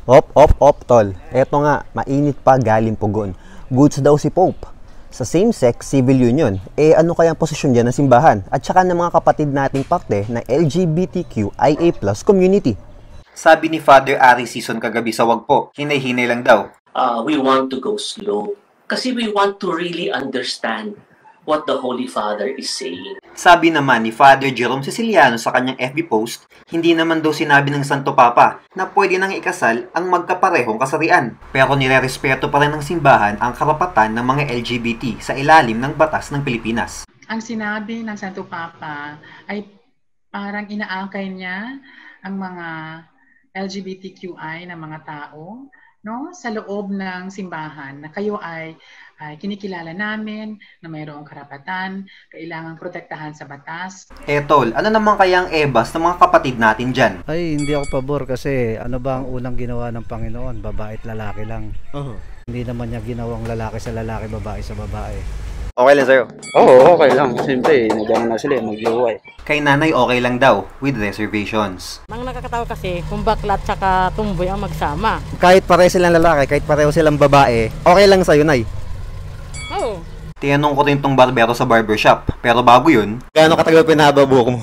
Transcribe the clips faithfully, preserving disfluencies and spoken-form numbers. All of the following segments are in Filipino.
Op, op, op, tol. Eto nga, mainit pa galing pugon. Goods daw si Pope. Sa same-sex civil union, eh ano kaya ang posisyon dyan ng simbahan? At saka ng mga kapatid nating parte ng L G B T Q I A plus community. Sabi ni Father Ari Season kagabi sa Wagpo, hinay-hinay lang daw. Uh, we want to go slow. Kasi we want to really understand what the Holy Father is saying. Sabi naman ni Father Jerome Siciliano sa kanyang F B post, hindi naman daw sinabi ng Santo Papa na pwede nang ikasal ang magkaparehong kasarian. Pero nirerespeto pa rin ng simbahan ang karapatan ng mga L G B T sa ilalim ng batas ng Pilipinas. Ang sinabi ng Santo Papa ay parang inaakay niya ang mga L G B T Q I na mga tao, no, sa loob ng simbahan na kayo ay, ay kinikilala namin na mayroong karapatan, kailangang protektahan sa batas. Eh tol, ano naman kaya ang ebas ng mga kapatid natin dyan? Ay, hindi ako pabor kasi ano ba ang unang ginawa ng Panginoon? Babae at lalaki lang. Uh-huh. Hindi naman niya ginawang lalaki sa lalaki, babae sa babae. Okay lang sa'yo? Oo, okay lang. Siyempre, nagano na sila, mag-jowa. Kay nanay okay lang daw, with reservations. Ang nakakatawa kasi kung bakla at saka tumboy ang magsama. Kahit pareho silang lalaki, kahit pareho silang babae, okay lang sa'yo, Nay. Oo. Tinanong ko rin tong barbero sa barbershop, pero bago yun, Gaano katagal pinahaba buhok mo?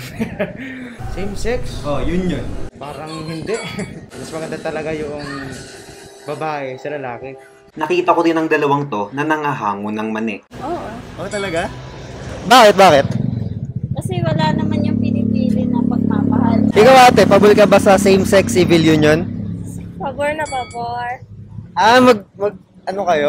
Same sex? Oh, yun yun. Parang hindi. Mas maganda talaga yung babae sa lalaki. nakita ko rin ang dalawang to na nangahango ng mani. Oo. Oh, talaga? Bakit, bakit? Kasi wala naman yung pinipili na pagmamahal. Ikaw ate, pabul ka ba sa same-sex civil union? Pabor na pabor. Ah, mag, mag, ano kayo?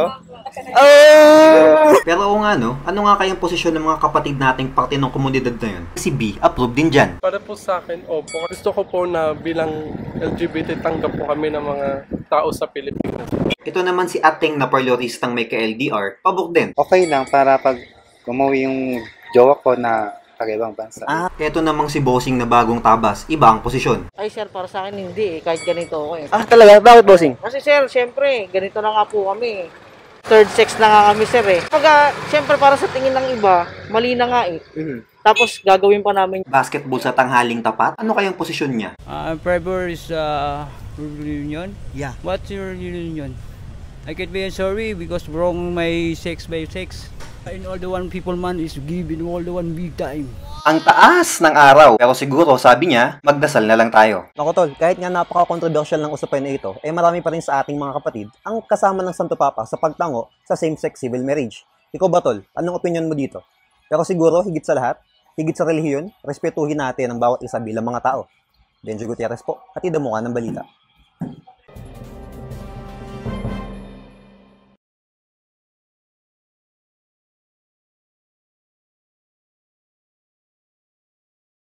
Oh! Pero oo nga no, ano nga kayang posisyon ng mga kapatid nating parte ng komunidad na yun? Si B, approve din dyan. Para po sa akin, opo. Gusto ko po na bilang L G B T tanggap po kami ng mga tao sa Pilipinas. Ito naman si ating na parloristang may ka-L D R, pabok din. Okay lang para pag umuwi yung jowa ko na pag-ibang bansa. Ah, ito namang si Bossing na bagong tabas, iba ang posisyon. Ay sir, para sa akin hindi eh. Kahit ganito ako eh. Ah, talaga? Bakit, bossing? Kasi sir, syempre, ganito na nga po kami. Third sex na nga kami sir eh. Pag, uh, syempre para sa tingin ng iba, mali na nga eh. Mm-hmm. Tapos gagawin pa namin. Basketball sa tanghaling tapat, ano kayang posisyon niya? Uh, Trevor is uh, reunion. Yeah. What's your reunion? I can be sorry because wrong my sex by sex. And all the one people man is giving all the one big time. Ang taas ng araw. Pero siguro, sabi niya, magdasal na lang tayo. Naku tol, kahit nga napaka-controversial ng usapan na ito, eh marami pa rin sa ating mga kapatid ang kasama ng Santo Papa sa pagtango sa same-sex civil marriage. Ikaw ba tol? Anong opinion mo dito? Pero siguro, higit sa lahat, higit sa relihiyon, respetuhin natin ang bawat isa bilang mga tao. Benjo Gutierrez po, hatid mo ka ng balita.